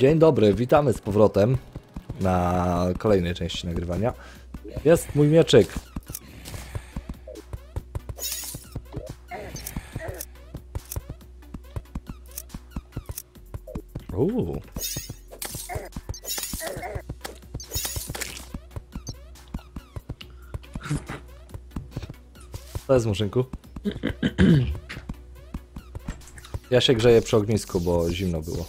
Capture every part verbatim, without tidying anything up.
Dzień dobry, witamy z powrotem na kolejnej części nagrywania. Jest mój mieczyk. Uuu. To jest, Murzynku? Ja się grzeję przy ognisku, bo zimno było.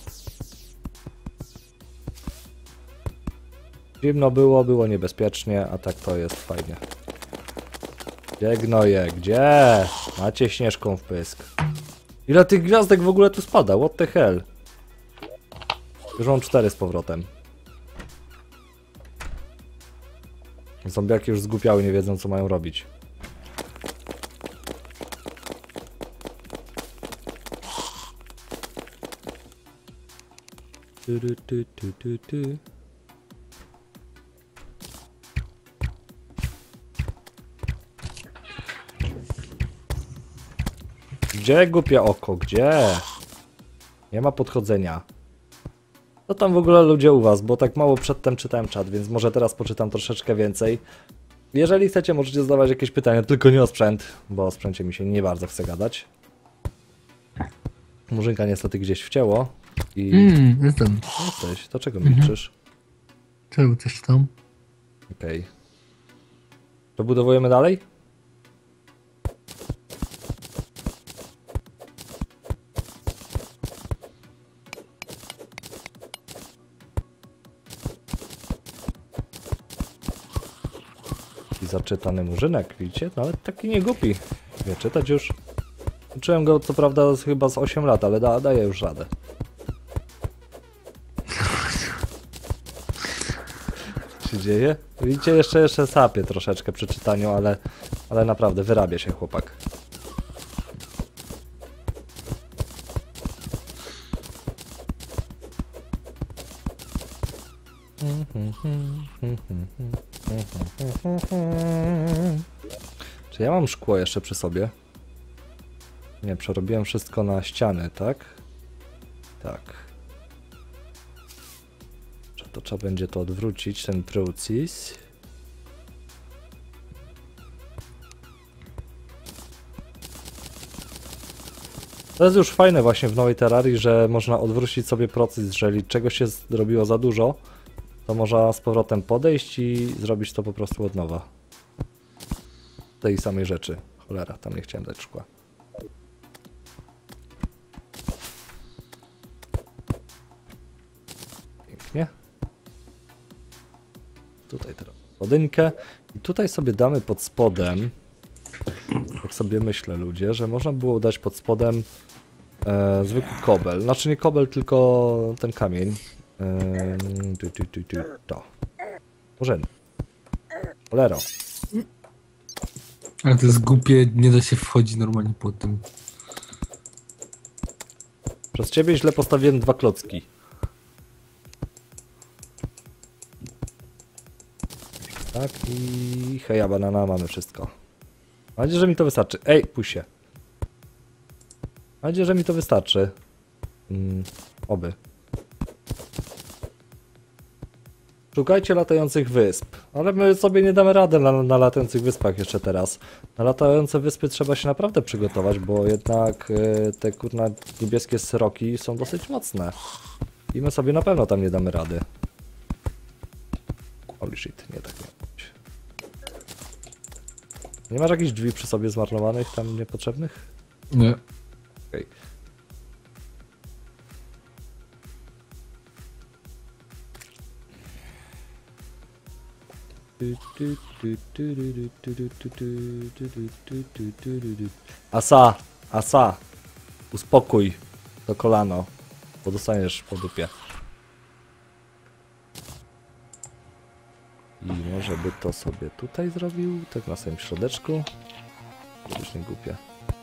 Zimno było, było niebezpiecznie, a tak to jest fajnie. Gdzie gnoje? Gdzie? Macie śnieżką w pysk. Ile tych gwiazdek w ogóle tu spada? What the hell? Już mam cztery z powrotem. Zombiaki już zgłupiały, nie wiedzą co mają robić. Tu, tu, tu, tu, tu. Gdzie głupie oko? Gdzie? Nie ma podchodzenia. Co tam w ogóle ludzie u was? Bo tak mało przedtem czytałem czat, więc może teraz poczytam troszeczkę więcej. Jeżeli chcecie, możecie zadawać jakieś pytania, tylko nie o sprzęt, bo o sprzęcie mi się nie bardzo chce gadać. Murzynka niestety gdzieś wcięło i... Mmm, jestem. Jesteś, to czego milczysz? Czemu coś tam? Okej. Okay. To budowujemy dalej? Zaczytany Murzynek, widzicie? Nawet taki nie głupi. Wie czytać już. Uczyłem go co prawda z, chyba z osiem lat, ale da, daje już radę. Co się dzieje? Widzicie, jeszcze jeszcze sapie troszeczkę przy czytaniu, ale, ale naprawdę wyrabia się chłopak. Czy ja mam szkło jeszcze przy sobie? Nie, przerobiłem wszystko na ściany, tak? Tak. Czy to trzeba będzie to odwrócić, ten proces? To jest już fajne właśnie w nowej Terrarii, że można odwrócić sobie proces, jeżeli czegoś się zrobiło za dużo, to można z powrotem podejść i zrobić to po prostu od nowa. Tej samej rzeczy. Cholera, tam nie chciałem dać szkła. Pięknie. Tutaj teraz podynkę. I tutaj sobie damy pod spodem, jak sobie myślę ludzie, że można było dać pod spodem e, zwykły kobel. Znaczy nie kobel, tylko ten kamień. E, tu, tu, tu, tu, to. Może. Cholero. Ale to jest głupie, nie da się wchodzić normalnie po tym. Przez ciebie źle postawiłem dwa klocki. Tak i heja banana, mamy wszystko. Mam nadzieję, że mi to wystarczy. Ej, puść się. Mam nadzieję, że mi to wystarczy. Mm, oby. Szukajcie latających wysp. Ale my sobie nie damy rady na, na latających wyspach jeszcze teraz. Na latające wyspy trzeba się naprawdę przygotować, bo jednak y, te kurna niebieskie sroki są dosyć mocne. I my sobie na pewno tam nie damy rady. Holy shit, nie tak nie być. Nie masz jakichś drzwi przy sobie zmarnowanych, tam niepotrzebnych? Nie. Okej. Okay. Asa, Asa, uspokój to kolano, bo dostaniesz po dupie. I może by to sobie tutaj zrobił, tak na samym środeczku. To już nie głupie.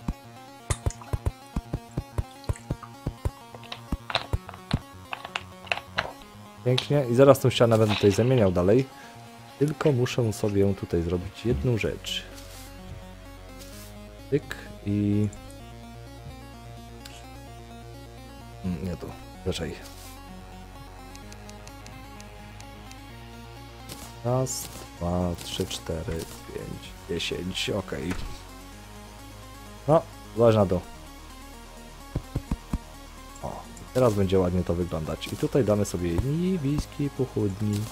Pięknie i zaraz tą ścianę będę tutaj zamieniał dalej. Tylko muszę sobie tutaj zrobić jedną rzecz. Tyk i... Nie to, raczej. Raz, dwa, trzy, cztery, pięć, dziesięć, okej. No, zobacz na to. O, teraz będzie ładnie to wyglądać. I tutaj damy sobie niebieski pochodni.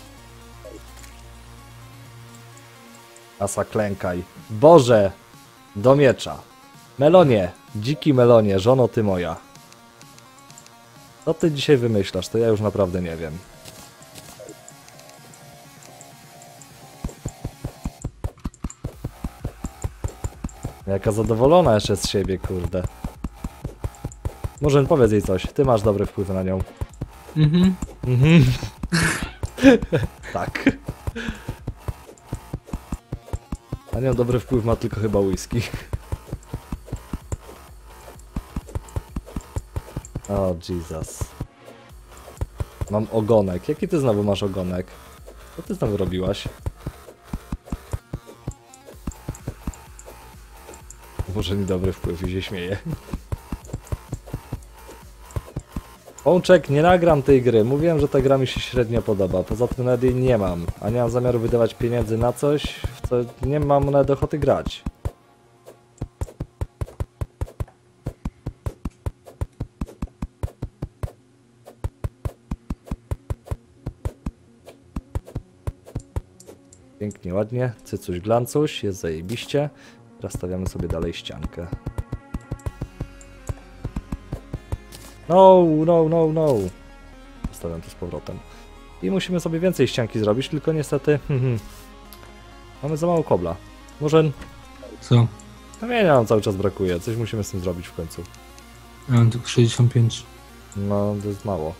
Asa, klękaj. Boże! Do miecza. Melonie, dziki melonie, żono ty moja. Co ty dzisiaj wymyślasz? To ja już naprawdę nie wiem. Jaka zadowolona jeszcze z siebie, kurde. Może powiedz jej coś, ty masz dobry wpływ na nią. Mhm. Mhm. Tak. Na nią dobry wpływ ma tylko chyba whisky. O, Jesus. Mam ogonek. Jaki ty znowu masz ogonek? Co ty znowu robiłaś? Może mi dobry wpływ i się śmieje. Pączek, nie nagram tej gry. Mówiłem, że ta gra mi się średnio podoba. Poza tym nawet jej nie mam. A nie mam zamiaru wydawać pieniędzy na coś, w co nie mam nawet ochoty grać. Pięknie, ładnie. Cycuś, glancuś. Jest zajebiście. Teraz stawiamy sobie dalej ściankę. No, no, no, no. Stawiam to z powrotem. I musimy sobie więcej ścianki zrobić, tylko niestety... mamy za mało kobla. Może... Co? Kamienia nam cały czas brakuje. Coś musimy z tym zrobić w końcu. Ja mam tylko sześćdziesiąt pięć. No, to jest mało.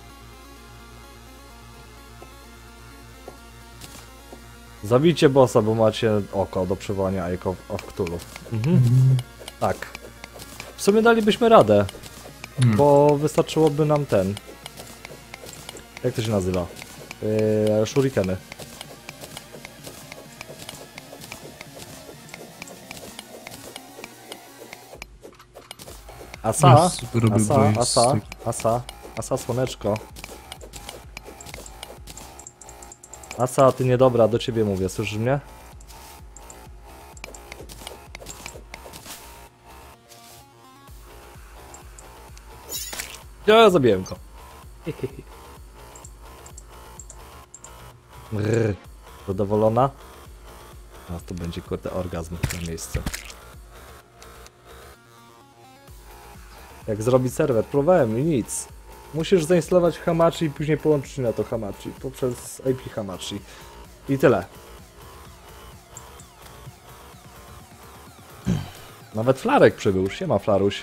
Zabijcie bossa, bo macie oko do przywołania Eye of Cthulhu. Mhm. Mhm. Tak. W sumie dalibyśmy radę, Hmm. bo wystarczyłoby nam ten... Jak to się nazywa? Yy, shurikeny. Asa, Ja sobie robię asa, boję z asa, taki- asa, asa, słoneczko. Asa, ty niedobra, do ciebie mówię, słyszysz mnie? Ja zabiłem go. Brrr. Zadowolona? A tu będzie kurde orgazm na miejsce. Jak zrobić serwer? Próbowałem i nic. Musisz zainstalować Hamachi i później połączyć na to Hamachi poprzez I P Hamachi. I tyle. Nawet Flarek przybył. Siema, Flaruś.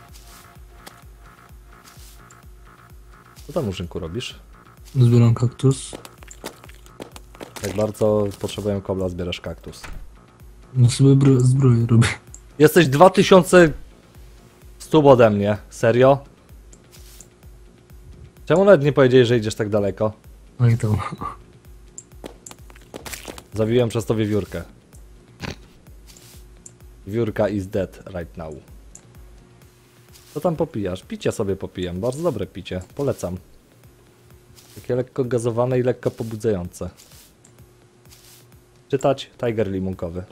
Co tam, Murzynku, robisz? Zbieram kaktus. Jak bardzo potrzebuję kobla, zbierasz kaktus. No sobie bro- zbroję robię. Jesteś dwa tysiące stóp ode mnie. Serio? Czemu nawet nie powiedziałeś, że idziesz tak daleko? No i tam. Zabiłem przez to wiewiórkę. Wiewiórka is dead right now. Co tam popijasz? Picie sobie popijam. Bardzo dobre picie. Polecam. Takie lekko gazowane i lekko pobudzające. Czytać Tiger limunkowy.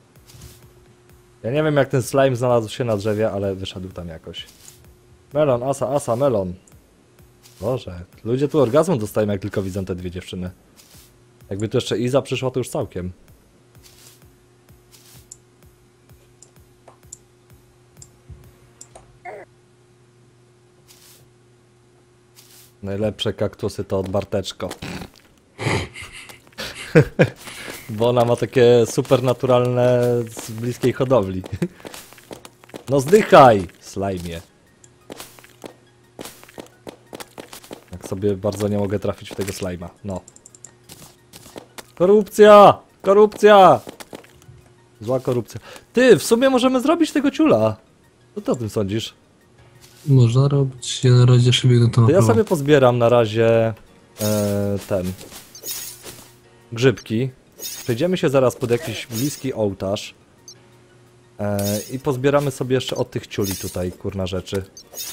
Ja nie wiem, jak ten slime znalazł się na drzewie, ale wyszedł tam jakoś. Melon, asa, asa, melon. Boże, ludzie tu orgazmu dostają, jak tylko widzą te dwie dziewczyny. Jakby tu jeszcze Iza przyszła, to już całkiem. Najlepsze kaktusy to od Barteczko. Bo ona ma takie supernaturalne z bliskiej hodowli. No zdychaj, slajmie. Jak sobie bardzo nie mogę trafić w tego slajma. No. Korupcja! Korupcja! Zła korupcja. Ty, w sumie możemy zrobić tego ciula. Co ty o tym sądzisz? Można robić. Ja na razie sobie biegnę to na To ja prawo. sobie pozbieram na razie e, ten grzybki. Przejdziemy się zaraz pod jakiś bliski ołtarz e, i pozbieramy sobie jeszcze od tych ciuli tutaj, kurna rzeczy.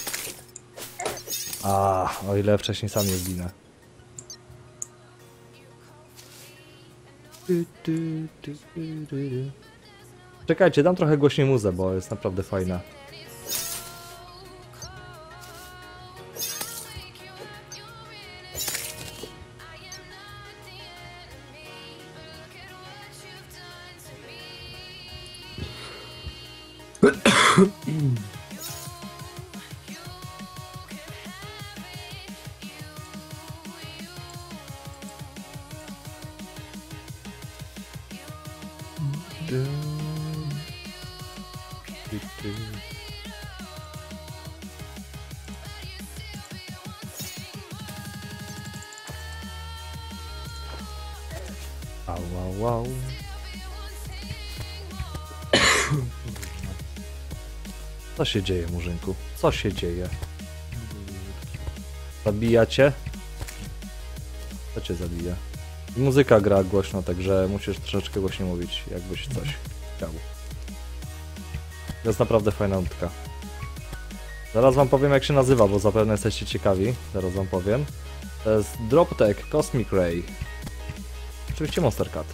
A, o ile wcześniej sam nie zginę. Tu, tu, tu, tu, tu, tu. Czekajcie, dam trochę głośniej muzę, bo jest naprawdę fajna. Wow, wow, wow. Co się dzieje, murzynku? Co się dzieje? Zabijacie? Co cię zabija? Muzyka gra głośno, także musisz troszeczkę głośniej mówić, jakbyś coś chciał. To jest naprawdę fajna nutka. Zaraz wam powiem, jak się nazywa, bo zapewne jesteście ciekawi. Zaraz wam powiem. To jest Droptech Cosmic Ray. Oczywiście Monster Cat.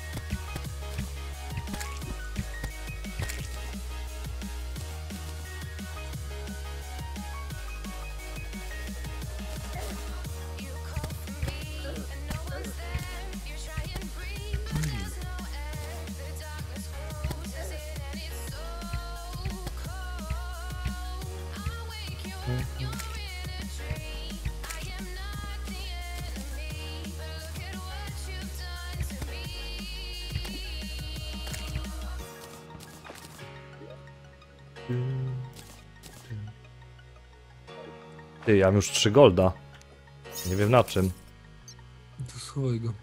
Ty, ja mam już trzy golda. Nie wiem na czym. To schowaj go.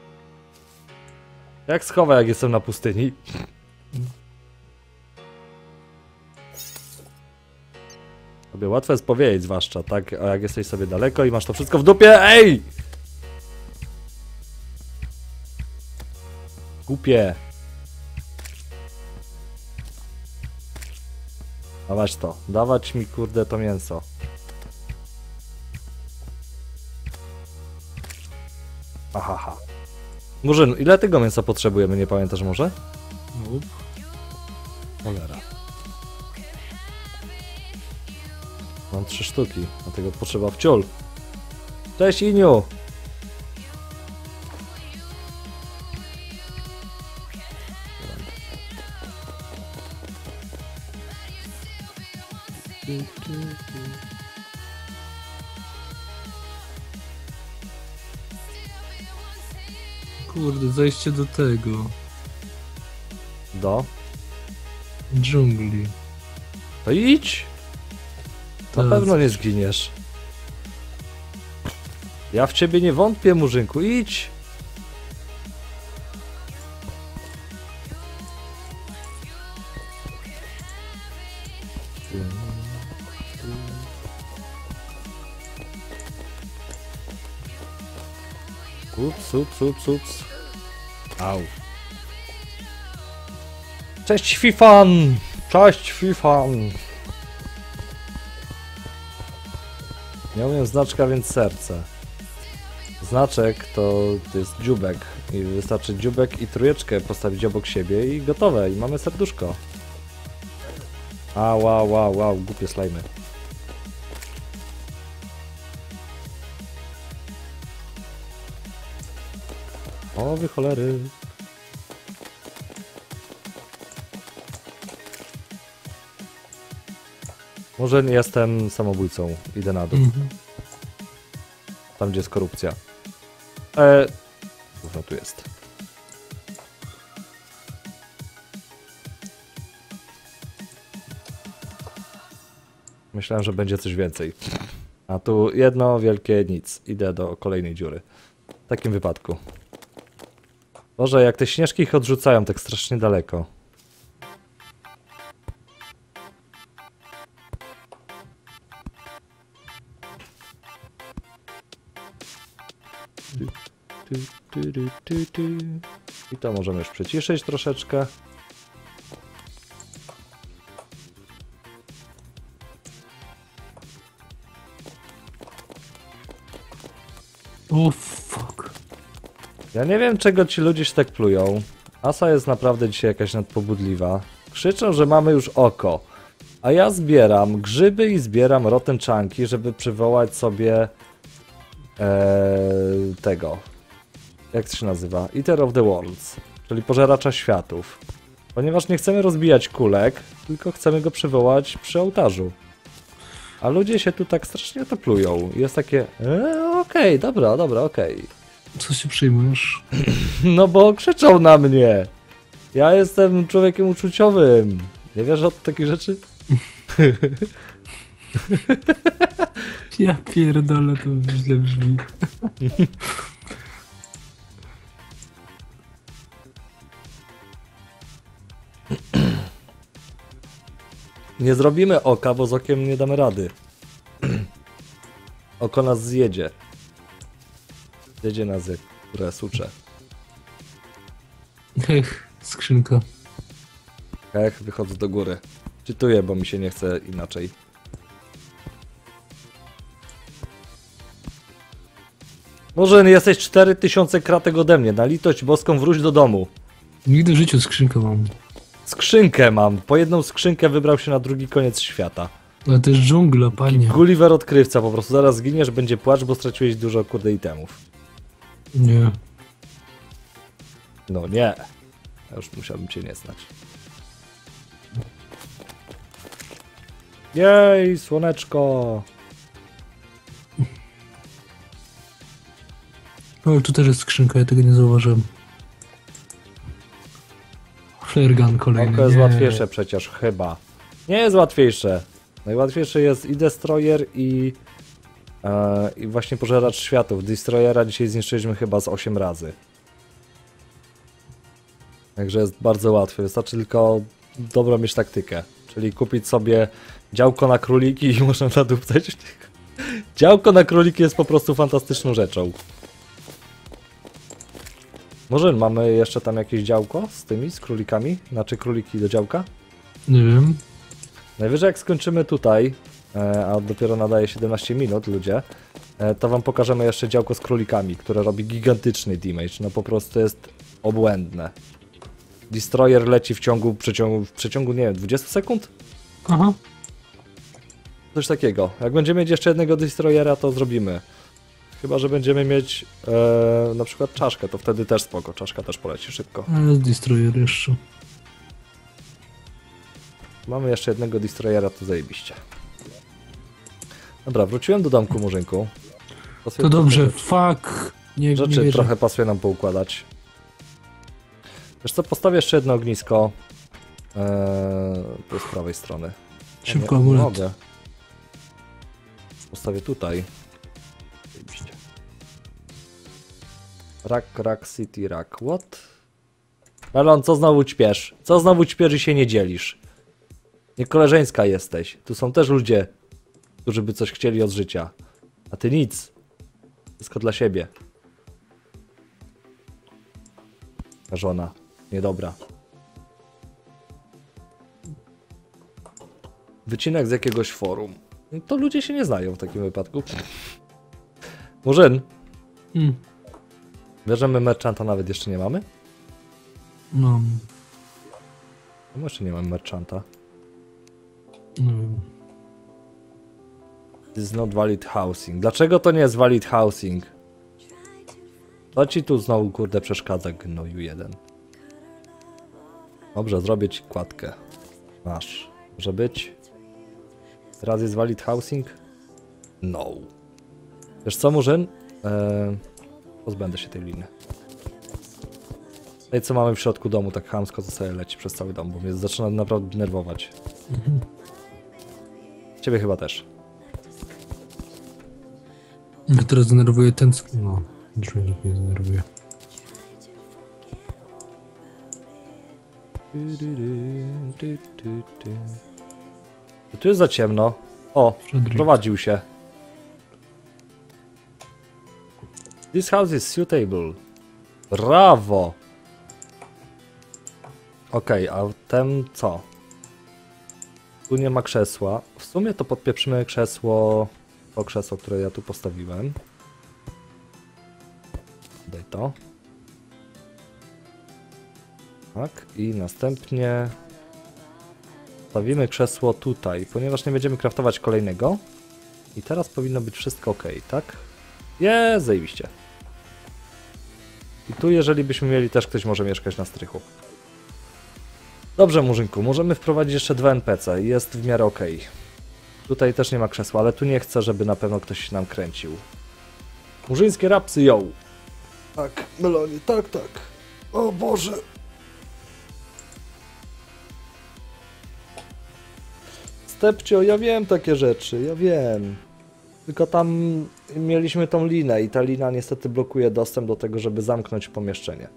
Jak schowaj, jak jestem na pustyni? Sobie łatwo jest powiedzieć, zwłaszcza, tak? A jak jesteś sobie daleko i masz to wszystko w dupie, ej! Głupie. Dawać to. Dawać mi, kurde, to mięso. Ahaha. Murzyn, ile tego mięsa potrzebujemy, nie pamiętasz może? Nope. Cholera. Mam trzy sztuki, dlatego potrzeba wciul. Cześć, Iniu! Kurde, zajście do tego. Do? Dżungli. To idź! Na Tak. pewno nie zginiesz. Ja w ciebie nie wątpię, murzynku, idź! Ups, ups, ups, ups. Au. Cześć, Fifan! Cześć, Fifan! Nie umiem znaczka, więc serce. Znaczek to, to jest dziubek. I wystarczy dziubek i trójeczkę postawić obok siebie i gotowe. I mamy serduszko. A, wow, wow, wow, głupie slajmy. O, wy cholery. Może nie jestem samobójcą. Idę na dół. Mhm. Tam, gdzie jest korupcja. E... Gówno tu jest. Myślałem, że będzie coś więcej. A tu jedno wielkie nic. Idę do kolejnej dziury. W takim wypadku. Boże, jak te śnieżki ich odrzucają tak strasznie daleko. Tu, tu, tu, tu, tu. I to możemy już przyciszyć troszeczkę. O fuck. Ja nie wiem, czego ci ludzie się tak plują. Asa jest naprawdę dzisiaj jakaś nadpobudliwa. Krzyczą, że mamy już oko. A ja zbieram grzyby i zbieram rotten chunky, żeby przywołać sobie ee, tego. Jak to się nazywa? Eater of the Worlds, czyli pożeracza światów. Ponieważ nie chcemy rozbijać kulek, tylko chcemy go przywołać przy ołtarzu. A ludzie się tu tak strasznie to plują. Jest takie, e, okej, okay, dobra, dobra, okej. Okay. Co się przyjmujesz? No bo krzyczą na mnie. Ja jestem człowiekiem uczuciowym. Nie wiesz o takich rzeczy? Ja pierdolę, to źle brzmi. Nie zrobimy oka, bo z okiem nie damy rady. Oko nas zjedzie. Zjedzie nas jak które sucze. Ech, skrzynka. Ech, wychodzę do góry. Czytuję, bo mi się nie chce inaczej. Może jesteś cztery tysiące kratek ode mnie. Na litość boską wróć do domu. Nigdy w życiu skrzynkę mam. Skrzynkę mam. Po jedną skrzynkę wybrał się na drugi koniec świata. Ale to jest dżungla, panie. Gulliver odkrywca po prostu. Zaraz zginiesz, będzie płacz, bo straciłeś dużo kurde itemów. Nie. No nie. Ja już musiałbym cię nie znać. Jej, słoneczko. O, tu też jest skrzynka, ja tego nie zauważyłem. Flare gun kolejny. To jest nie. łatwiejsze przecież, chyba. Nie jest łatwiejsze. Najłatwiejsze jest i Destroyer i... E, i właśnie Pożeracz Światów. Destroyera dzisiaj zniszczyliśmy chyba z osiem razy. Także jest bardzo łatwy. Wystarczy tylko dobrą mieć taktykę. Czyli kupić sobie działko na króliki i można nadupcać. Działko na króliki jest po prostu fantastyczną rzeczą. Może mamy jeszcze tam jakieś działko z tymi, z królikami? Znaczy króliki do działka? Nie wiem. Najwyżej jak skończymy tutaj, e, a dopiero nadaje siedemnaście minut ludzie, e, to wam pokażemy jeszcze działko z królikami, które robi gigantyczny damage. No po prostu jest obłędne. Destroyer leci w ciągu, przeciągu, w przeciągu nie wiem, dwudziestu sekund? Aha. Coś takiego. Jak będziemy mieć jeszcze jednego Destroyera, to zrobimy. Chyba że będziemy mieć e, na przykład czaszkę, to wtedy też spoko. Czaszka też poleci szybko. Ale jest destroyer jeszcze. Mamy jeszcze jednego Destroyera, to zajebiście. Dobra, wróciłem do domku, Murzynku. Pasuje To dobrze, rzeczy, fuck. Nie, rzeczy nie wierzę. trochę pasuje nam poukładać. Wiesz co, postawię jeszcze jedno ognisko. Eee, tu z prawej strony. Szybko nie, nie amulet. mogę. Postawię tutaj. Zajebiście. Rak, rak, city, rak. What? Melon, co znowu ćpiesz? Co znowu ćpiesz i się nie dzielisz? Niekoleżeńska jesteś. Tu są też ludzie, którzy by coś chcieli od życia. A ty nic. Wszystko dla siebie. Żona. Niedobra. Wycinek z jakiegoś forum. No to ludzie się nie znają w takim wypadku. Murzyn, Hmm. wiesz, że my merchanta nawet jeszcze nie mamy? No. No jeszcze nie mamy merchanta. Nie wiem. This is not valid housing. Dlaczego to nie jest valid housing? Co ci tu znowu kurde przeszkadza, gnoju jeden? Dobrze, zrobię ci kładkę. Masz. Może być? Teraz jest valid housing? No. Wiesz co, Murzyn? Eee, pozbędę się tej liny. I co mamy w środku domu, tak chamsko, to sobie leci przez cały dom, bo mnie zaczyna naprawdę denerwować. Mhm. Ciebie chyba też. Ja teraz denerwuję ten... No, drzwi mnie denerwuje. Tu jest za ciemno. O, Fredrik. prowadził się. This house is suitable. Brawo! Okej, okay, a ten co? Tu nie ma krzesła. W sumie to podpieprzymy krzesło, to krzesło, które ja tu postawiłem. Daj to. Tak, i następnie stawimy krzesło tutaj, ponieważ nie będziemy craftować kolejnego. I teraz powinno być wszystko ok, tak? Jest, zajebiście. I tu, jeżeli byśmy mieli, też ktoś może mieszkać na strychu. Dobrze, Murzynku, możemy wprowadzić jeszcze dwa en pe ce i jest w miarę ok. Tutaj też nie ma krzesła, ale tu nie chcę, żeby na pewno ktoś nam kręcił. Murzyńskie rapsy, yo! Tak, Melonie, tak, tak. O Boże! Stepcio, ja wiem takie rzeczy, ja wiem. Tylko tam mieliśmy tą linę i ta lina niestety blokuje dostęp do tego, żeby zamknąć pomieszczenie.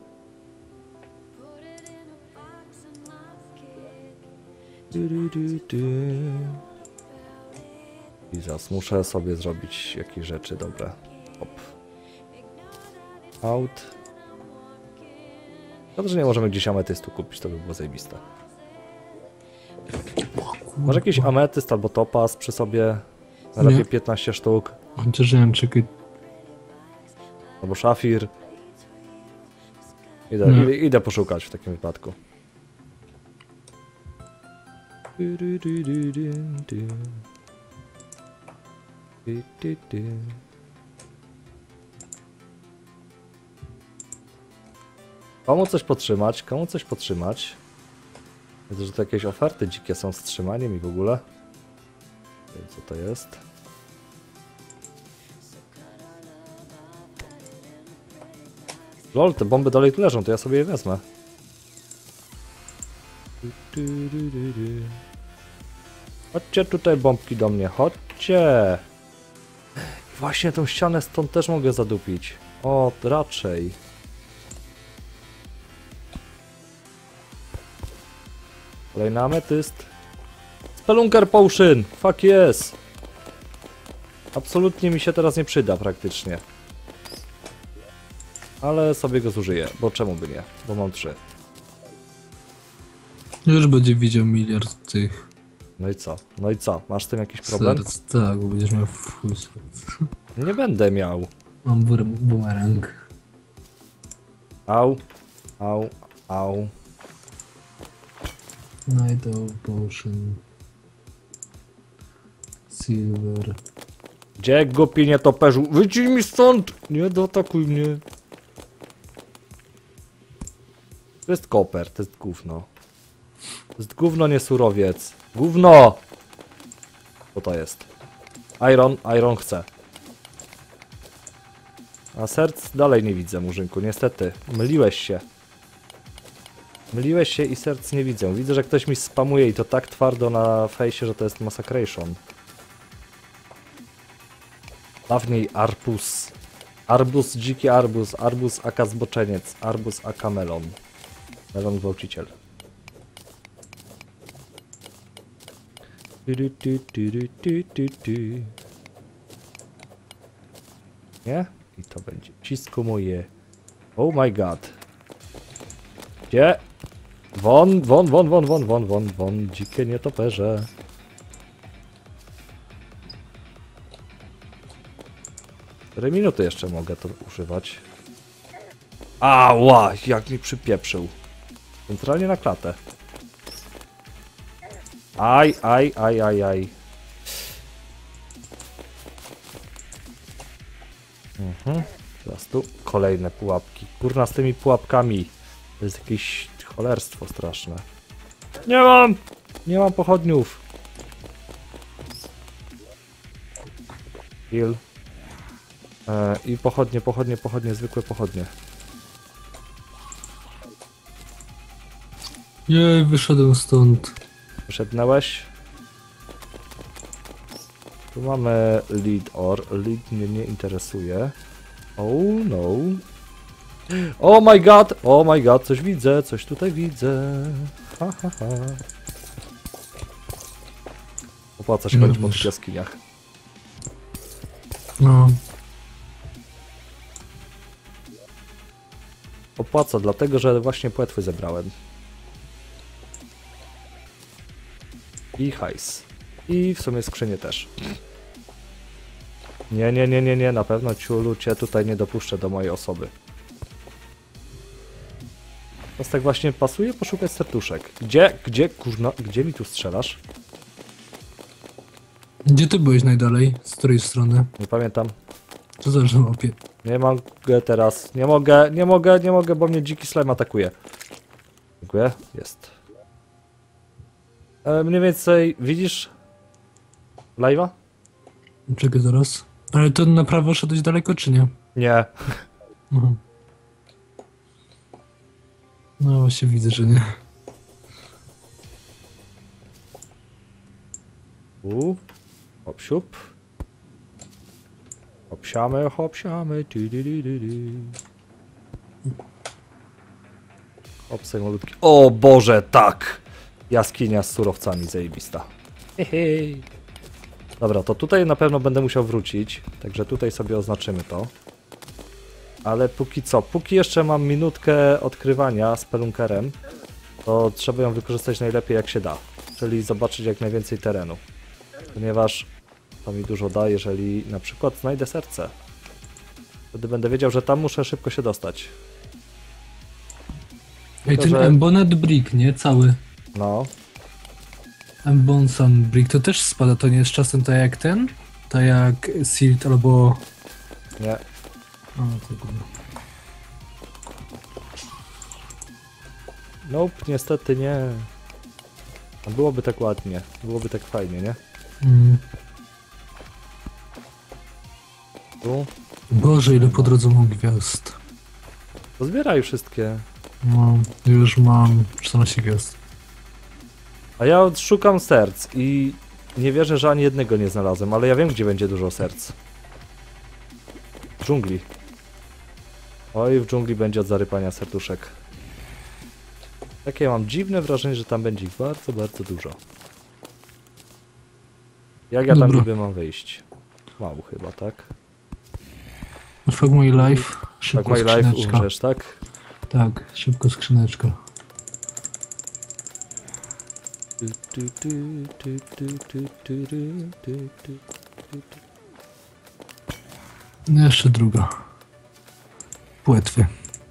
Du, du, du, du. I zaraz muszę sobie zrobić jakieś rzeczy dobre. Hop. Out. Dobrze, że nie możemy gdzieś ametystu kupić, to by było zajebiste. Może jakiś ametyst albo topaz przy sobie? Najlepiej Nie. piętnaście sztuk. Chociaż nie wiem, czekaj. Albo szafir. Idę, Nie. idę, idę poszukać w takim wypadku. Du, du, du, du, du, du. Du, du, du. Komu coś podtrzymać? Komu coś podtrzymać? Widzę, że to jakieś oferty dzikie są z trzymaniem i w ogóle. Nie wiem, co to jest. Lol, te bomby dalej tu leżą, to ja sobie je wezmę. Du, du, du, du, du. Chodźcie tutaj, bombki do mnie, chodźcie! Właśnie tą ścianę stąd też mogę zadupić. O, raczej. Kolejny ametyst. Spelunker Potion! Fuck yes! Absolutnie mi się teraz nie przyda praktycznie. Ale sobie go zużyję, bo czemu by nie? Bo mam trzy. Już będzie widział miliard tych No i co? No i co? Masz z tym jakiś problem? serc. Tak, bo będziesz miał w chuj serc. Nie będę miał. Mam bur- bumerang. Au, au, au. Night of Potion. Silver. Gdzie głupi nietoperzu? Wyjdź mi stąd! Nie doatakuj mnie. To jest koper, to jest gówno. To jest gówno, nie surowiec. Gówno! Co to jest? Iron, iron chcę. A serc dalej nie widzę, Murzynku, niestety. Myliłeś się. Myliłeś się i serc nie widzę. Widzę, że ktoś mi spamuje i to tak twardo na fejsie, że to jest massacration. Dawniej arbus. Arbus, dziki arbus, arbus aka zboczeniec, arbus aka melon. Melon gwałciciel. Du, du, du, du, du, du, du, du. Nie? I to będzie wszystko moje. Oh my god. Gdzie? Won, won, won, won, won, won, won, won, dzikie nietoperze. cztery minuty jeszcze mogę to używać. Ała, jak mi przypieprzył. Centralnie na klatę. Aj, aj, aj, aj, aj. Mhm. Teraz tu kolejne pułapki. Kurna, z tymi pułapkami. To jest jakieś cholerstwo straszne. Nie mam! Nie mam pochodniów. Heal. E, I pochodnie, pochodnie, pochodnie, zwykłe pochodnie. Jej, wyszedłem stąd. Wyszednęłeś? Tu mamy lead or. Lead mnie nie interesuje. Oh no. Oh my god! Oh my god, coś widzę, coś tutaj widzę. Ha ha ha. Opłaca się No chodzić po wiesz. tych jaskiniach. No. Opłaca, dlatego że właśnie płetwy zebrałem. I hajs. I w sumie skrzynię też. Nie, nie, nie, nie, nie, na pewno ciulu cię tutaj nie dopuszczę do mojej osoby. Teraz tak właśnie pasuje poszukać serduszek. Gdzie, gdzie, kurna, gdzie mi tu strzelasz? Gdzie ty byłeś najdalej? Z której strony? Nie pamiętam. Co za żałobie? Nie mogę teraz. Nie mogę, nie mogę, nie mogę, bo mnie dziki slime atakuje. Dziękuję. Jest. E, mniej więcej widzisz live'a? Czekaj zaraz. Ale to na prawo szedłeś daleko, czy nie? Nie. Mhm. No właśnie widzę, że nie. U. Hop siup. Hopsiamy, hopsiamy. Ty, dy, dy, dy, dy. Hopsaj malutki. O Boże, tak! Jaskinia z surowcami zajebista. Hej. Dobra, to tutaj na pewno będę musiał wrócić, także tutaj sobie oznaczymy to. Ale póki co, póki jeszcze mam minutkę odkrywania z pelunkerem, to trzeba ją wykorzystać najlepiej jak się da, czyli zobaczyć jak najwięcej terenu. Ponieważ to mi dużo da, jeżeli na przykład znajdę serce. Wtedy będę wiedział, że tam muszę szybko się dostać. Ej, Tylko, ten że- Embonet Brick, nie? Cały. No, Embonsan Brick to też spada, to nie jest czasem tak jak ten? Tak jak Silt albo... nie. O, to gówno. Nope, niestety nie. A byłoby tak ładnie, byłoby tak fajnie, nie? Mm. Tu. Boże, ile po drodze mam gwiazd. Pozbieraj wszystkie. No, już mam czternaście gwiazd. A ja szukam serc i nie wierzę, że ani jednego nie znalazłem, ale ja wiem, gdzie będzie dużo serc. W dżungli. Oj, w dżungli będzie od zarypania serduszek. Takie mam dziwne wrażenie, że tam będzie ich bardzo, bardzo dużo. Jak ja tam Dobra. niby mam wyjść? Mało chyba, tak? Fuck my life. Tak, Szybko my life skrzyneczka. umrzesz, tak? Tak, szybko skrzyneczka. Tu, tu, tu, tu, tu, tu, tu, tu, tu, tu, tu. No jeszcze druga. Płetwy.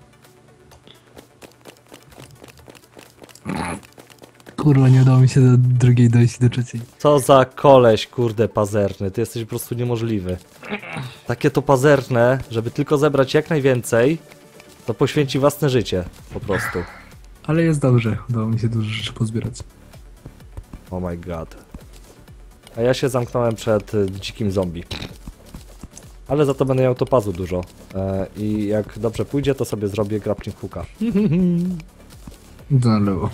Kurwa, nie udało mi się do drugiej dojść, do trzeciej. Co za koleś, kurde, pazerny. Ty jesteś po prostu niemożliwy. Takie to pazerne, żeby tylko zebrać jak najwięcej, to poświęci własne życie. Po prostu. Ale jest dobrze, udało mi się dużo rzeczy pozbierać. Oh my god. A ja się zamknąłem przed y, dzikim zombie. Ale za to będę miał topazu dużo. E, I jak dobrze pójdzie, to sobie zrobię grappling hooka. Na lewo.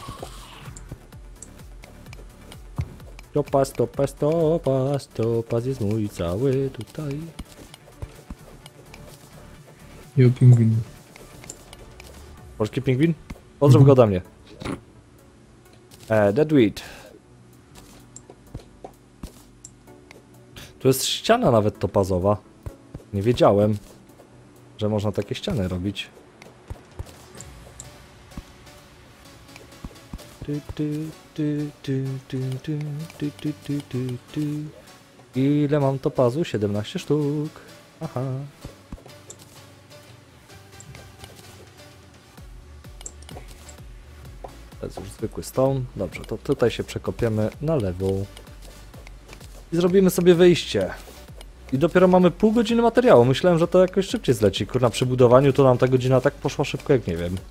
Topaz, topaz, topaz, topaz jest mój cały tutaj. I o pingwin. Polski pingwin? Pozdrów go ode mnie. E, Deadweed. Tu jest ściana nawet topazowa. Nie wiedziałem, że można takie ściany robić. Ty, ty, ty, ty, ty, ty, ty, ty, ty, ty, ty. Ile mam topazu? siedemnaście sztuk. Aha. To jest już zwykły stone. Dobrze, to tutaj się przekopiemy na lewo. I zrobimy sobie wyjście. I dopiero mamy pół godziny materiału. Myślałem, że to jakoś szybciej zleci. Kurna, przy budowaniu to nam ta godzina tak poszła szybko, jak nie wiem.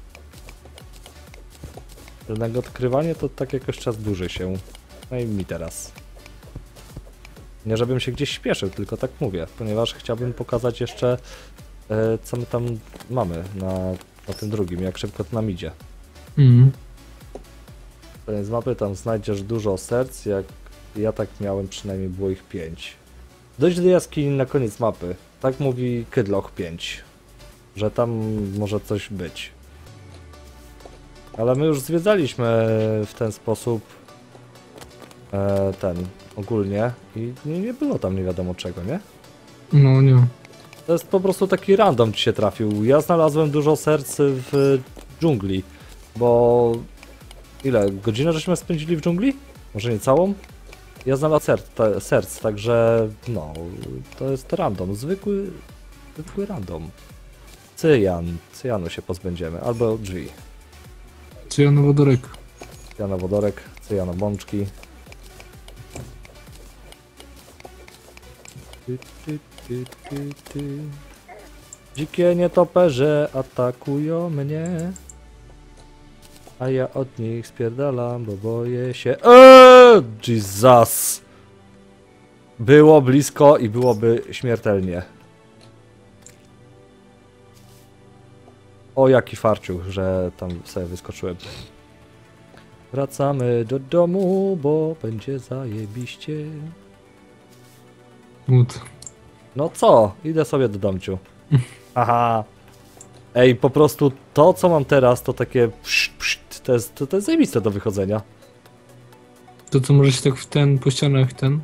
Jednak odkrywanie to tak jakoś czas dłuży się. No i mi teraz. Nie żebym się gdzieś śpieszył, tylko tak mówię. Ponieważ chciałbym pokazać jeszcze, e, co my tam mamy na, na tym drugim. Jak szybko to nam idzie. Mhm. Z mapy tam znajdziesz dużo serc, jak ja tak miałem, przynajmniej było ich pięć. Dojdź do jaskini na koniec mapy. Tak mówi Kydloch pięć. Że tam może coś być. Ale my już zwiedzaliśmy w ten sposób e, ten ogólnie i nie, nie było tam nie wiadomo czego, nie? No nie. To jest po prostu taki random ci się trafił. Ja znalazłem dużo serc w dżungli, bo ile? Godzinę żeśmy spędzili w dżungli? Może nie całą? Ja znalazłem serc, te, serc, także no, to jest random, zwykły, zwykły random. Cyjan, cyjanu się pozbędziemy, albo drzwi. Cyjanowodorek. Cyjanowodorek, cyjanobączki. Ty, ty, ty, ty, ty. Dzikie nietoperze atakują mnie, a ja od nich spierdalam, bo boję się. Eee, Jesus! Było blisko i byłoby śmiertelnie. O, jaki farciuch, że tam sobie wyskoczyłem. Wracamy do domu, bo będzie zajebiście. Łód. No co? Idę sobie do domciu. Aha. Ej, po prostu to, co mam teraz, to takie pszt, pszt, to jest, to, to jest zajebiste do wychodzenia. To co, może się tak w ten, po ścianach ten?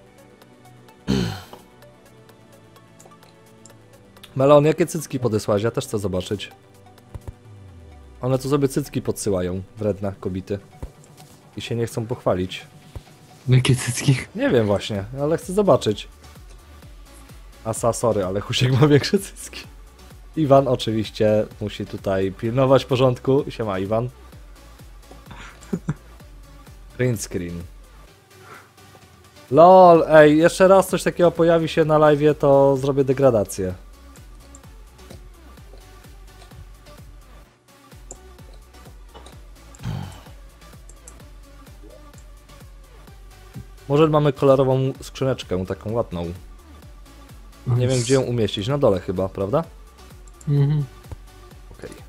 Melon, jakie cycki podesłaś? Ja też chcę zobaczyć. One tu sobie cycki podsyłają, wredne kobiety. I się nie chcą pochwalić. Jakie cycki? Nie wiem właśnie, ale chcę zobaczyć. Asa, sorry, ale Husiek ma większe cycki. Iwan oczywiście musi tutaj pilnować porządku. Siema, Iwan. Print screen. Lol, ej, jeszcze raz coś takiego pojawi się na live'ie, to zrobię degradację. Może mamy kolorową skrzyneczkę, taką ładną. Nie wiem, gdzie ją umieścić. Na dole chyba, prawda? Mhm. Okej. Okay.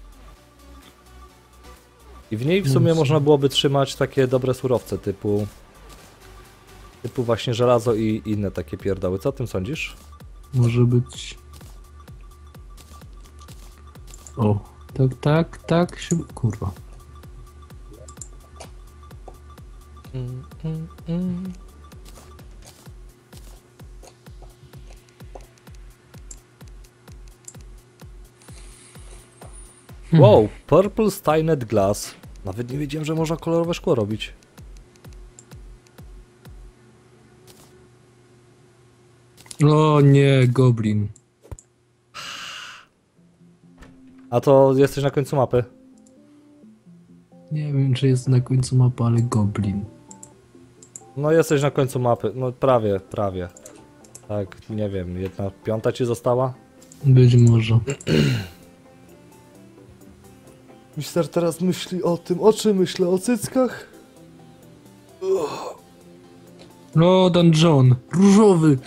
I w niej w sumie można byłoby trzymać takie dobre surowce typu... Typu właśnie żelazo i inne takie pierdoły. Co o tym sądzisz? Może być... O, tak, tak, tak się... Kurwa. Mm, mm, mm. Wow, Purple Stained Glass. Nawet nie wiedziałem, że można kolorowe szkło robić. O nie, goblin. A to jesteś na końcu mapy? Nie wiem, czy jest na końcu mapy, ale goblin. No jesteś na końcu mapy, no prawie, prawie. Tak, nie wiem, jedna piąta ci została? Być może. Mister teraz myśli o tym, o czym myślę? O cyckach? O, dungeon! Różowy!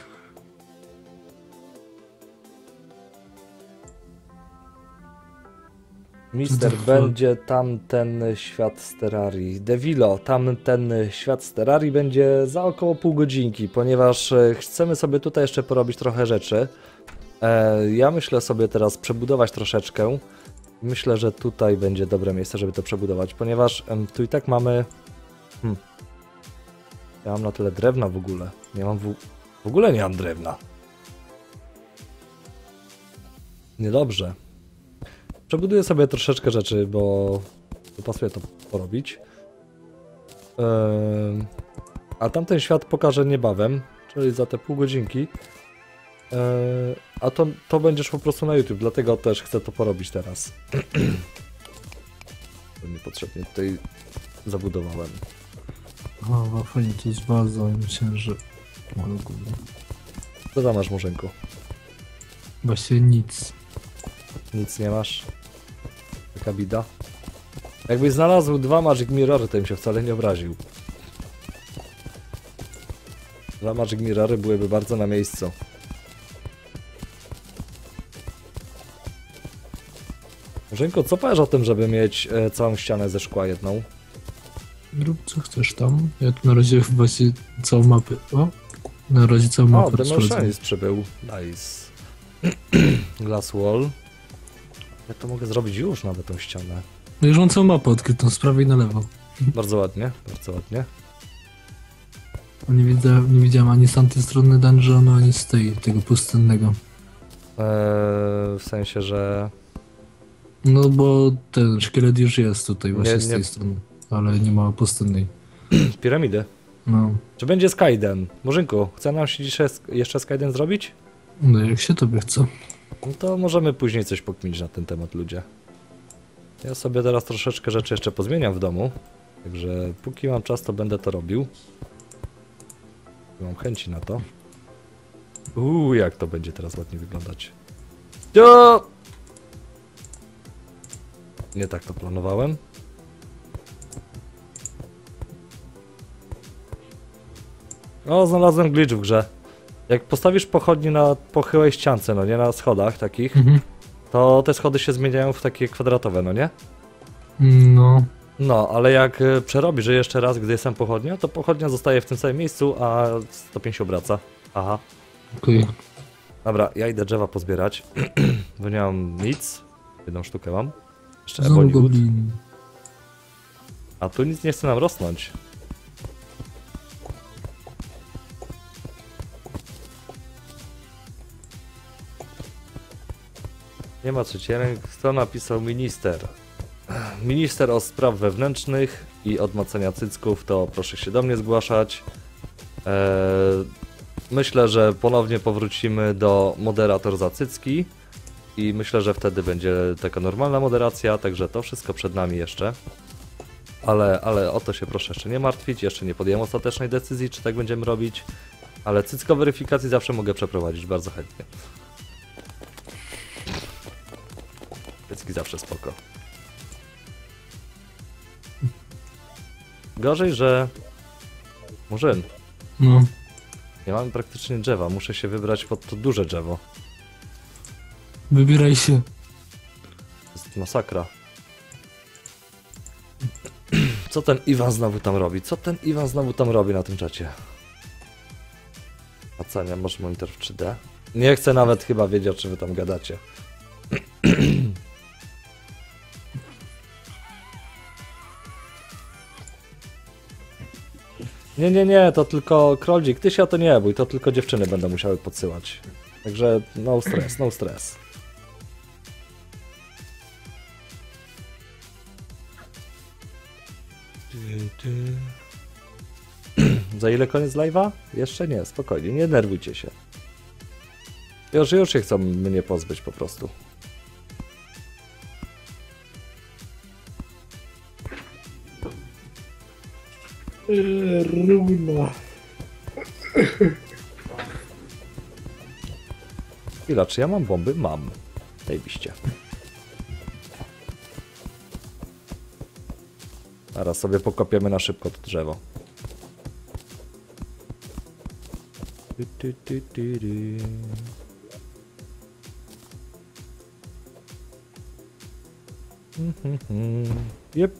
Mister, będzie tamten świat z Terrarii. Devilo, tamten świat z Terrarii będzie za około pół godzinki, ponieważ chcemy sobie tutaj jeszcze porobić trochę rzeczy. E, ja myślę sobie teraz przebudować troszeczkę. Myślę, że tutaj będzie dobre miejsce, żeby to przebudować, ponieważ em, tu i tak mamy... Hmm. Ja mam na tyle drewna w ogóle. Nie mam w... w ogóle nie mam drewna. Niedobrze. Przebuduję sobie troszeczkę rzeczy, bo pasuje to porobić. Yy, a tamten świat pokażę niebawem, czyli za te pół godzinki. Yy, a to, to będziesz po prostu na YouTube, dlatego też chcę to porobić teraz. To niepotrzebnie tutaj zabudowałem. O, fajnie, to jest waza i myślałem, że... Co tam masz, Murzynku? Właśnie nic. Nic nie masz? Taka bida. Jakbyś znalazł dwa Magic Mirrory, to bym się wcale nie obraził. Dwa Magic Mirrory byłyby bardzo na miejscu. Murzynku, co powiesz o tym, żeby mieć e, całą ścianę ze szkła jedną? Rób co chcesz tam. Ja tu na razie właśnie całą mapę... O! Na razie całą O, mapę Demotionist przybył. Nice. Glass wall. Ja to mogę zrobić już nawet tą ścianę. No już mam całą mapę odkrytą, z prawej na lewo. Bardzo ładnie, bardzo ładnie. Nie widziałem, nie widziałem ani z tamtej strony dungeonu, ani z tej, tego pustynnego. Eee, w sensie, że... No bo ten szkielet już jest tutaj właśnie Nie, z nie- tej strony, ale nie ma pustynnej. Piramidy. No, Czy będzie Skyden? Murzynku, chce nam się dzisiaj sk- jeszcze Skyden zrobić? no jak się tobie chce. No to możemy później coś pokminić na ten temat, ludzie. Ja sobie teraz troszeczkę rzeczy jeszcze pozmieniam w domu. Także póki mam czas, to będę to robił. Mam chęci na to. Uuu, jak to będzie teraz ładnie wyglądać. Jo! Nie tak to planowałem. O, znalazłem glitch w grze. Jak postawisz pochodnie na pochyłej ściance, no nie, na schodach takich, Mhm. to te schody się zmieniają w takie kwadratowe, no nie? No. No, ale jak y, przerobisz je jeszcze raz, gdy jestem pochodnia, to pochodnia zostaje w tym samym miejscu, a stopień się obraca. Aha. Okej. Dobra, ja idę drzewa pozbierać, bo nie mam nic. Jedną sztukę mam. Jeszcze Znowu ebony wood. goblin. A tu nic nie chce nam rosnąć. Nie ma trzecierek. Kto napisał minister? Minister o spraw wewnętrznych i odmacania cycków, to proszę się do mnie zgłaszać. Eee, myślę, że ponownie powrócimy do moderator za cycki i myślę, że wtedy będzie taka normalna moderacja, także to wszystko przed nami jeszcze. Ale, ale o to się proszę jeszcze nie martwić, jeszcze nie podjąłem ostatecznej decyzji, czy tak będziemy robić, ale cycko weryfikacji zawsze mogę przeprowadzić bardzo chętnie. Cycki zawsze spoko. Gorzej, że... Murzyn, No. nie mamy praktycznie drzewa, muszę się wybrać pod to duże drzewo. Wybieraj się. To jest masakra. Co ten Iwan znowu tam robi? Co ten Iwan znowu tam robi na tym czacie? Ocenia, może monitor w trzy D? Nie chcę nawet chyba wiedzieć, o czym wy tam gadacie. Nie, nie, nie, to tylko Kroldzik, ty się o to nie bój, to tylko dziewczyny będą musiały podsyłać. Także no stres, no stres. Za ile koniec live'a? Jeszcze nie, spokojnie, nie nerwujcie się. Już, już się chcą mnie pozbyć po prostu. Równo. Chwila, czy ja mam bomby? Mam. Zajebiście. Teraz sobie pokopiemy na szybko to drzewo. Tu, tu, tu, tu, tu. Mhm, mhm. Jep.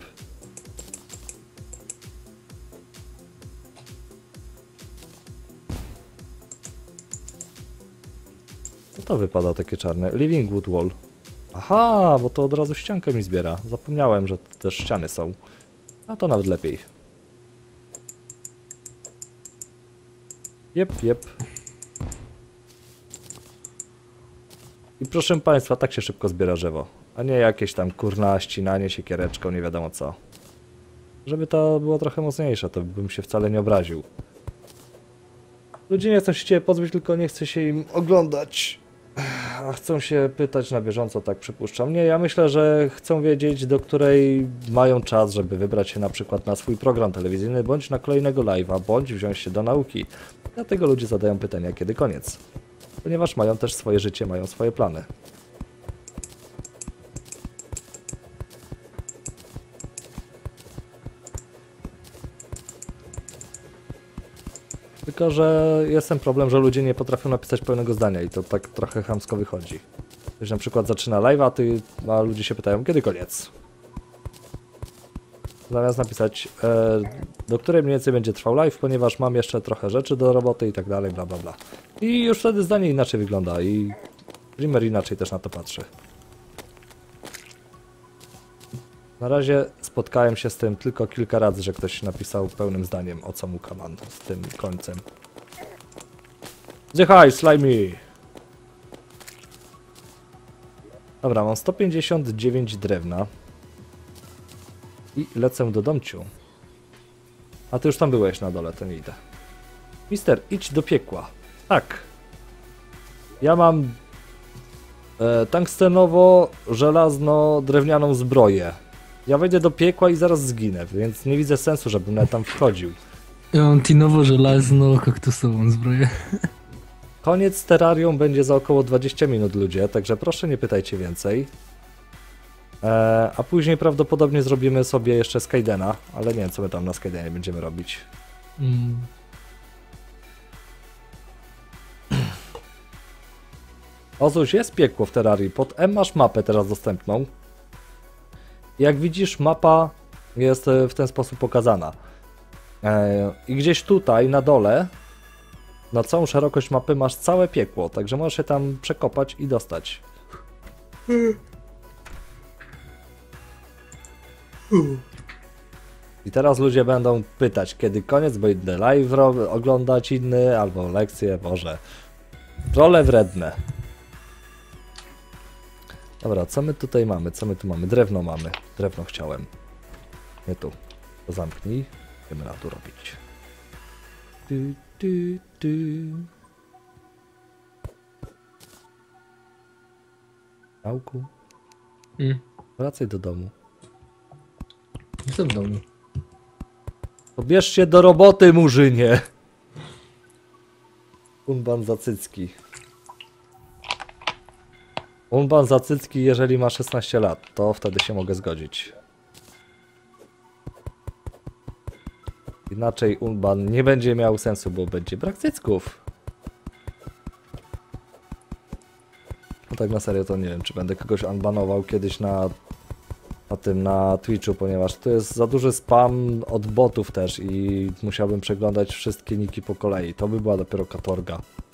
Co to wypada takie czarne? Living Wood Wall. Aha, bo to od razu ściankę mi zbiera. Zapomniałem, że też ściany są. A to nawet lepiej. Jep, jep. I proszę Państwa, tak się szybko zbiera drzewo. A nie jakieś tam kurna ścinanie się kiereczką, nie wiadomo co. Żeby to było trochę mocniejsze, to bym się wcale nie obraził. Ludzie nie chcą się Ciebie pozbyć, tylko nie chce się im oglądać. A chcą się pytać na bieżąco, tak przypuszczam. Nie, ja myślę, że chcą wiedzieć, do której mają czas, żeby wybrać się na przykład na swój program telewizyjny, bądź na kolejnego live'a, bądź wziąć się do nauki. Dlatego ludzie zadają pytania, kiedy koniec. Ponieważ mają też swoje życie, mają swoje plany. Tylko, że jest ten problem, że ludzie nie potrafią napisać pełnego zdania i to tak trochę chamsko wychodzi. Ktoś na przykład zaczyna live'a, a, ty, a ludzie się pytają, kiedy koniec? Zamiast napisać, e, do której mniej więcej będzie trwał live, ponieważ mam jeszcze trochę rzeczy do roboty i tak dalej, bla bla bla. I już wtedy zdanie inaczej wygląda i Dreamer inaczej też na to patrzy. Na razie spotkałem się z tym tylko kilka razy, że ktoś napisał pełnym zdaniem, o co mu kaman z tym końcem. Zjechaj, slimy! Dobra, mam sto pięćdziesiąt dziewięć drewna. I lecę do domciu. A ty już tam byłeś na dole, to nie idę. Mister, idź do piekła. Tak. Ja mam e, tungstenowo-żelazno-drewnianą zbroję. Ja wejdę do piekła i zaraz zginę, więc nie widzę sensu, żebym nawet tam wchodził. Ja mam tinowo-żelazno-kaktusową zbroję. Koniec z terrarią będzie za około dwadzieścia minut, ludzie, także proszę nie pytajcie więcej. E, a później prawdopodobnie zrobimy sobie jeszcze Skydena, ale nie wiem, co my tam na Skydenie będziemy robić. Mm. Ozuś, jest piekło w terrarii. Pod M masz mapę teraz dostępną. Jak widzisz, mapa jest w ten sposób pokazana. E, I gdzieś tutaj na dole, na całą szerokość mapy masz całe piekło, także możesz się tam przekopać i dostać. I teraz ludzie będą pytać, kiedy koniec, bo idę live oglądać inny, albo lekcje, może. Trolle wredne. Dobra, co my tutaj mamy? Co my tu mamy? Drewno mamy. Drewno chciałem. Nie tu. To zamknij. Wiemy na tu robić. Du, du, du. Małku, Mm. wracaj do domu. Jestem w domu. Pobierz się do roboty, murzynie! Unban za cycki. Unban za cycki, jeżeli ma szesnaście lat, to wtedy się mogę zgodzić. Inaczej unban nie będzie miał sensu, bo będzie brak cycków. No tak na serio to nie wiem, czy będę kogoś unbanował kiedyś na, na tym, na Twitchu, ponieważ to jest za duży spam od botów też i musiałbym przeglądać wszystkie niki po kolei. To by była dopiero katorga.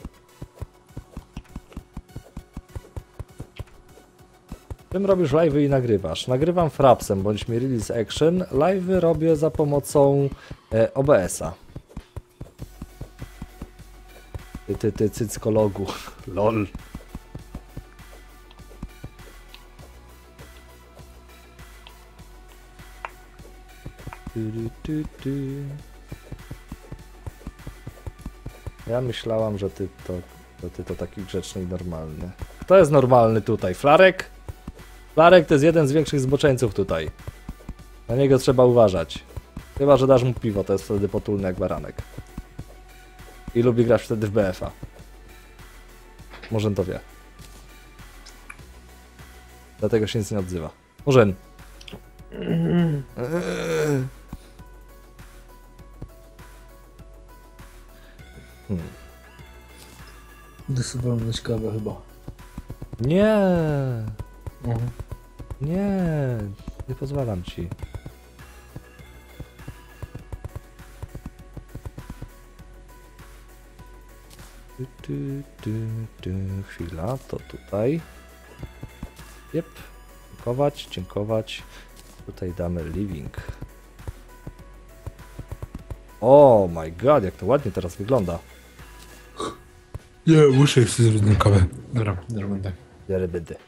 Tym robisz live'y i nagrywasz. Nagrywam frapsem bądź mi release action. Live'y robię za pomocą e, O B S a. Ty, ty, ty, cyckologu. Lol. Tu, tu, tu. Ja myślałam, że ty to, że ty to taki grzeczny i normalny. Kto jest normalny tutaj? Flarek? Flarek to jest jeden z większych zboczeńców tutaj. Na niego trzeba uważać. Chyba, że dasz mu piwo, to jest wtedy potulny jak baranek. I lubi grać wtedy w B F a. Murzyn to wie. Dlatego się nic nie odzywa. Murzyn. Mm. Hmm. Idę sobie walnąć kawę chyba. Nie, Mhm. nie, nie pozwalam ci. Tu, tu, tu, tu. Chwila, to tutaj. Jep, dziękować, dziękować. Tutaj damy living. Oh my god, jak to ładnie teraz wygląda. Nie, muszę jeszcze zrobić na kawę. Dobra, dobra, będę. Jary bydy.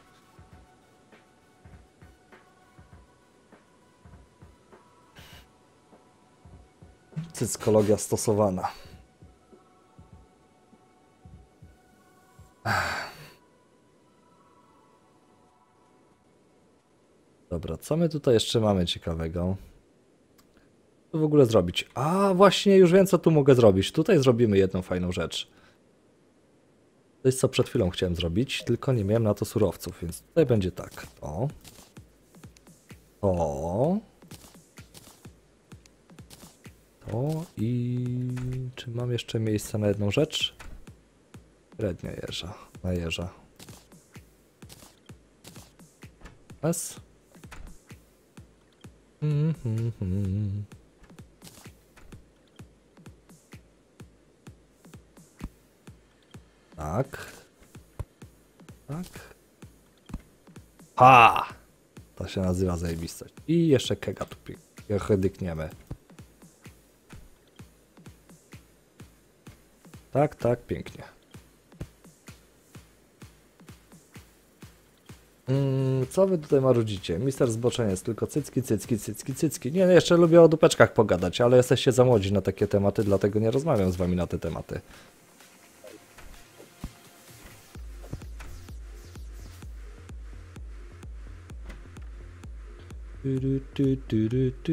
Cyckologia stosowana. Dobra, co my tutaj jeszcze mamy ciekawego? Co w ogóle zrobić? A, właśnie, już wiem, co tu mogę zrobić. Tutaj zrobimy jedną fajną rzecz. To jest, co przed chwilą chciałem zrobić, tylko nie miałem na to surowców, więc tutaj będzie tak. To. To. To i... Czy mam jeszcze miejsce na jedną rzecz? Średnia jeża. Na jeża. S. Mm -hmm -hmm. Tak. Tak. Ha! To się nazywa zajebistość. I jeszcze kega tu dykniemy. Tak, tak, pięknie. Mm, co wy tutaj marudzicie? Mister Zboczeniec, tylko cycki, cycki, cycki, cycki. Nie, jeszcze lubię o dupeczkach pogadać, ale jesteście za młodzi na takie tematy, dlatego nie rozmawiam z wami na te tematy. Tu, tu, tu, tu, tu.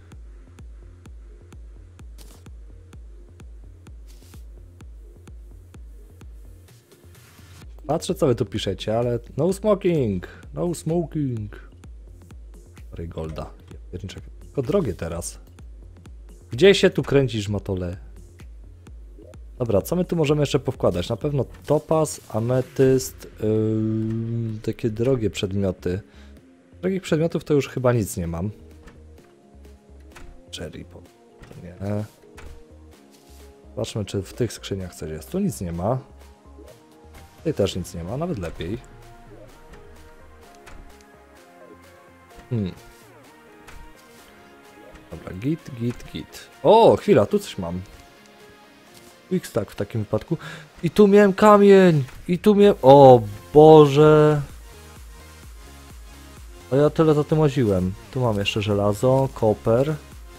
Patrzę, co wy tu piszecie, ale no smoking, no smoking. Golda. Tylko drogie teraz. Gdzie się tu kręcisz, Matole? Dobra, co my tu możemy jeszcze powkładać? Na pewno topaz, ametyst, yy, takie drogie przedmioty. Drogich przedmiotów to już chyba nic nie mam. Cherry pop. To nie. Zobaczmy, czy w tych skrzyniach coś jest. Tu nic nie ma. Tutaj też nic nie ma, nawet lepiej. Hmm. Dobra, git, git, git. O, chwila, tu coś mam. Quickstack w takim wypadku. I tu miałem kamień! I tu miałem... O Boże! A ja tyle za tym łaziłem. Tu mam jeszcze żelazo, koper.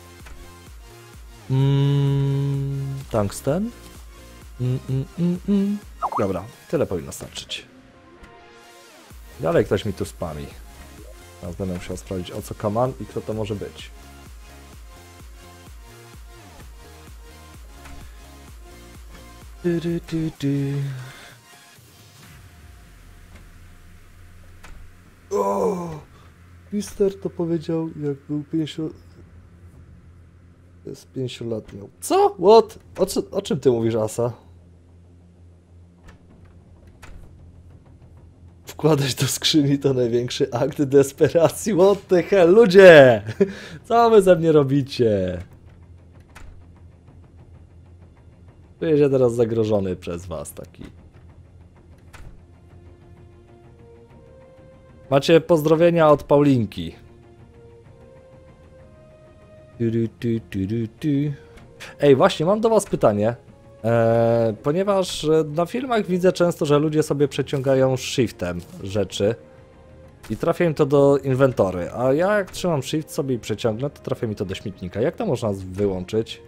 Mm, tungsten. Mm, mm, mm, mm. Dobra, tyle powinno starczyć. Dalej ktoś mi tu spami. Teraz będę musiał sprawdzić, o co kaman i kto to może być. Du, du, du, du. O! Mister to powiedział, jak był pięciu... Jest pięciu lat miał. Co? What? O, co, o czym ty mówisz, Asa? Wkładać do skrzyni to największy akt desperacji. What the hell? Ludzie! Co wy ze mnie robicie? Czuję się teraz zagrożony przez was taki. Macie pozdrowienia od Paulinki. Ej, właśnie, mam do was pytanie. Eee, ponieważ na filmach widzę często, że ludzie sobie przeciągają shiftem rzeczy i trafia im to do inwentory, a ja jak trzymam shift sobie i przeciągnę, to trafia mi to do śmietnika. Jak to można wyłączyć?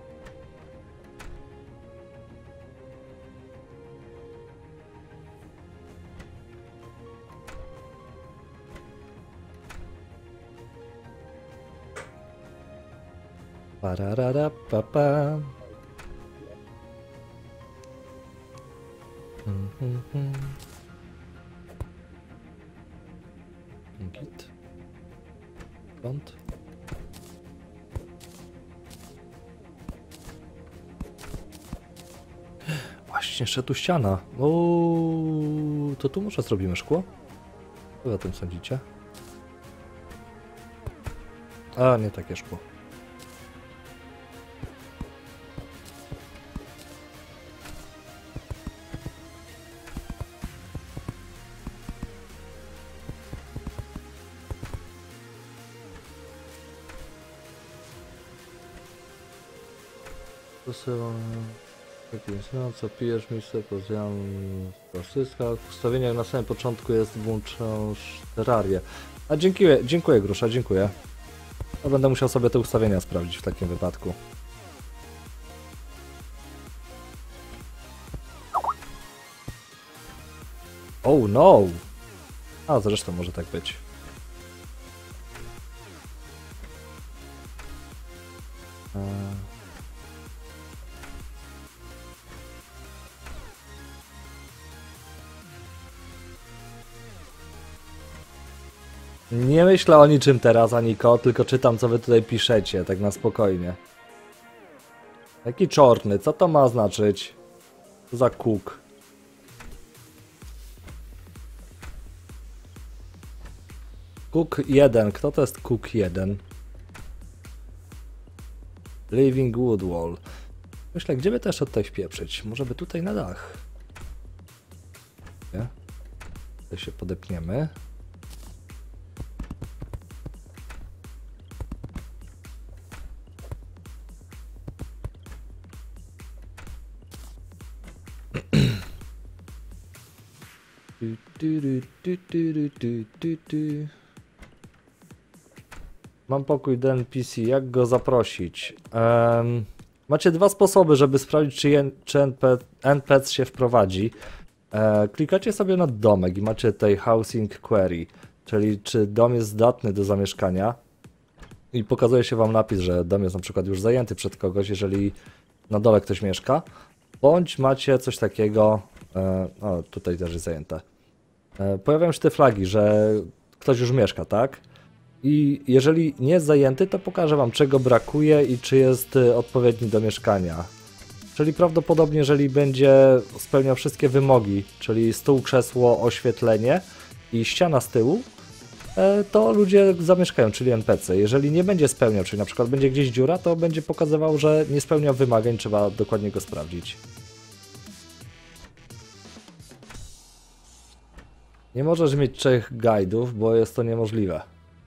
Pararara, pa, pa. Hmm, hmm, hmm. Git. Kąt. Właśnie, jeszcze tu ściana. O, to tu może zrobimy szkło? Co o tym sądzicie? A, nie takie szkło. No, co pijesz, miejsce pozjam w klasyskach. W ustawieniach na samym początku jest włączasz terrarię. A dziękuję, dziękuję Grusza, dziękuję. Ja będę musiał sobie te ustawienia sprawdzić w takim wypadku. Oh no! A zresztą może tak być. Nie myślę o niczym teraz, Aniko, tylko czytam, co wy tutaj piszecie, tak na spokojnie. Jaki czorny, co to ma znaczyć? Co za cook? Cook jeden, kto to jest Cook jeden? Living Wood Wall. Myślę, gdzie by też od tutaj wpieprzyć? Może by tutaj na dach? Nie? Tutaj się podepniemy. Mam pokój do N P C, jak go zaprosić? Um, macie dwa sposoby, żeby sprawdzić, czy, jen, czy N P C się wprowadzi. E, klikacie sobie na domek i macie tutaj Housing Query. czyli czy dom jest zdatny do zamieszkania i pokazuje się wam napis, że dom jest na przykład już zajęty przez kogoś, jeżeli na dole ktoś mieszka, bądź macie coś takiego, e, o tutaj też jest zajęte, e, pojawiają się te flagi, że ktoś już mieszka, tak? I jeżeli nie jest zajęty, to pokażę wam, czego brakuje i czy jest y, odpowiedni do mieszkania. Czyli prawdopodobnie, jeżeli będzie spełniał wszystkie wymogi, czyli stół, krzesło, oświetlenie i ściana z tyłu, e, to ludzie zamieszkają, czyli N P C. Jeżeli nie będzie spełniał, czyli na przykład będzie gdzieś dziura, to będzie pokazywał, że nie spełnia wymagań, trzeba dokładnie go sprawdzić. Nie możesz mieć trzech guidów, bo jest to niemożliwe.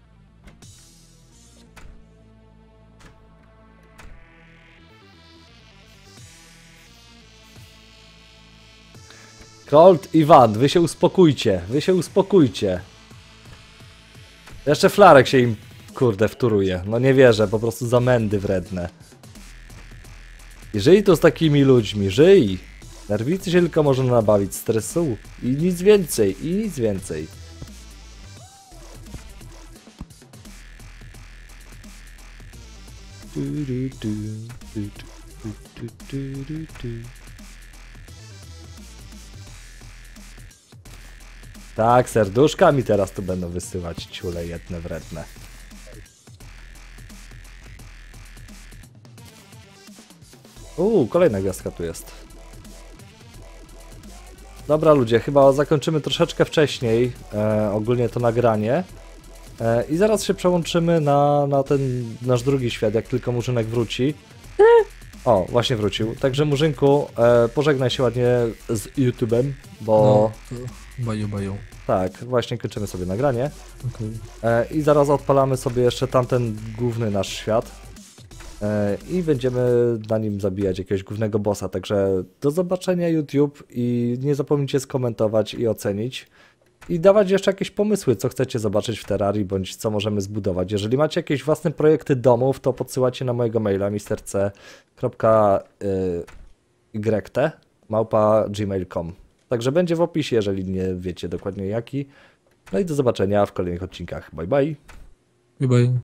Colt i Van, wy się uspokójcie, wy się uspokójcie. Jeszcze Flarek się im, kurde, wtóruje. No nie wierzę, po prostu zamędy wredne. I żyj tu z takimi ludźmi, żyj! Nerwicy się tylko można nabawić stresu. I nic więcej, i nic więcej. Du, du, du, du, du, du, du, du. Tak, serduszkami teraz tu będą wysyłać ciule jedne wredne. Uuu, kolejna gwiazdka tu jest. Dobra ludzie, chyba zakończymy troszeczkę wcześniej e, ogólnie to nagranie. E, I zaraz się przełączymy na, na ten nasz drugi świat, jak tylko Murzynek wróci. O, właśnie wrócił. Także Murzynku, e, pożegnaj się ładnie z YouTube'em, bo... No, to baju, baju. Tak, właśnie kończymy sobie nagranie. Okay. E, I zaraz odpalamy sobie jeszcze tamten główny nasz świat. E, I będziemy na nim zabijać jakiegoś głównego bossa. Także do zobaczenia YouTube i nie zapomnijcie skomentować i ocenić. I dawać jeszcze jakieś pomysły, co chcecie zobaczyć w Terrarii, bądź co możemy zbudować. Jeżeli macie jakieś własne projekty domów, to podsyłacie na mojego maila mister c kropka y t małpa gmail kropka com. Także będzie w opisie, jeżeli nie wiecie dokładnie jaki. No i do zobaczenia w kolejnych odcinkach. Bye bye. Bye bye.